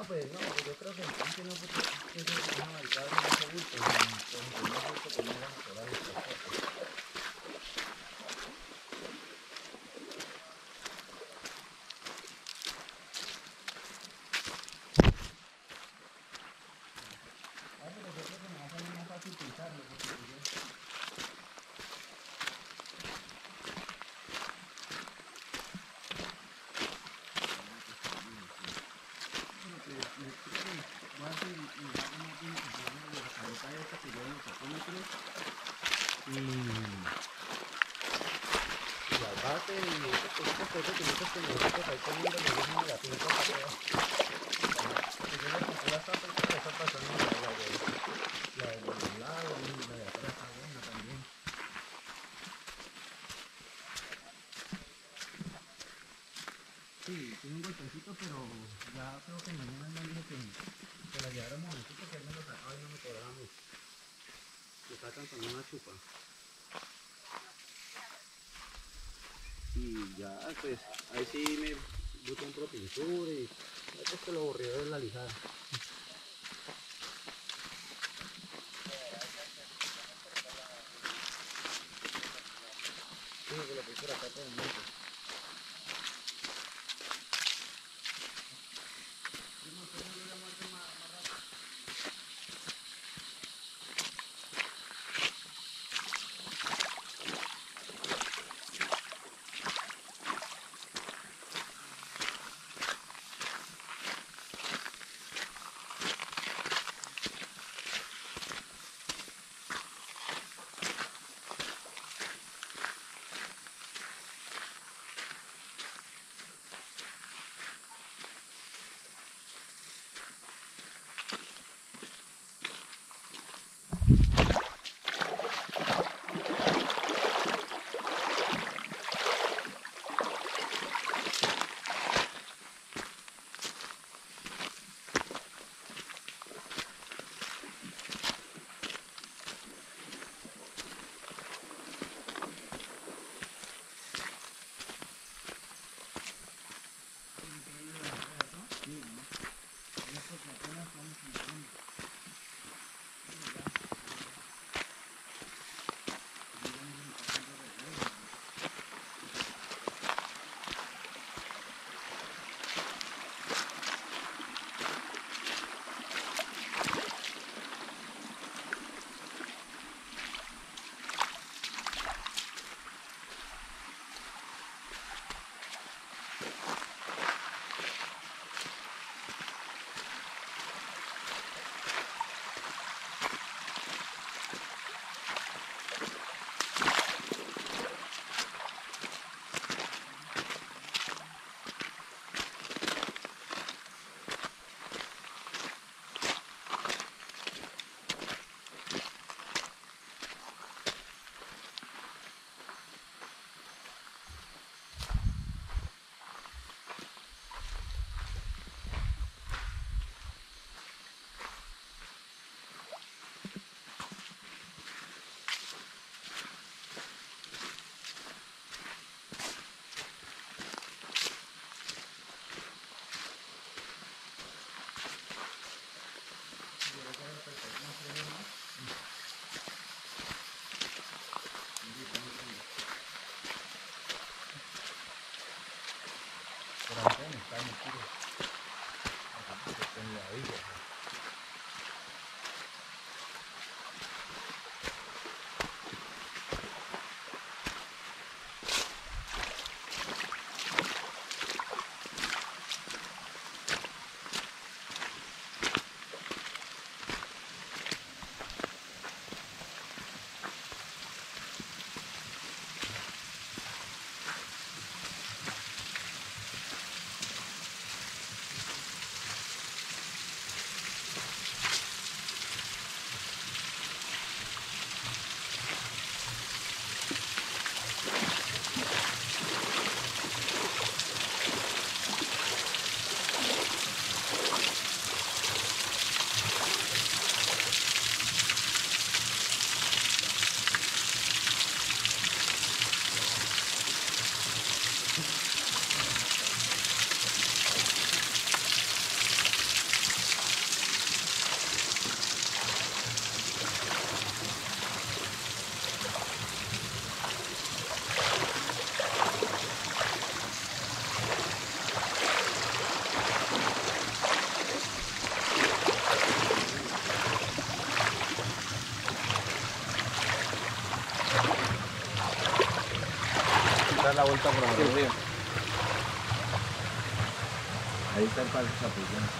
pues no, pues yo creo que el tanque no, porque es que es una maricada de ese bulto, y pues el más bulto que no van a cobrar el transporte. Ah, pero yo creo que me va a salir más fácil pintarlo, porque pues yo... Pero pues, creo que voy a hacer y hago más bien que ponerle la pantalla esta que lleva los tapómetros y las bases y esas cositas pequeñitas que nosotros ahí poniendo le dejamos la pinta para arriba. Porque yo le compré las tapas y esa pasando la de los lados y la de atrás está buena también. Sí, tiene un golpecito, pero ya creo que mañana el man dijo que la llevara un momentito, que él me lo sacaba y no me cobraba mucho. Me sacan con una chupa. Y ya, pues, ahí sí me compro pintura y después que lo aburrido es la lijada. Sí, que lo puse por acá por el monte. dar la vuelta por el río. Ahí está el parque Chapultepec.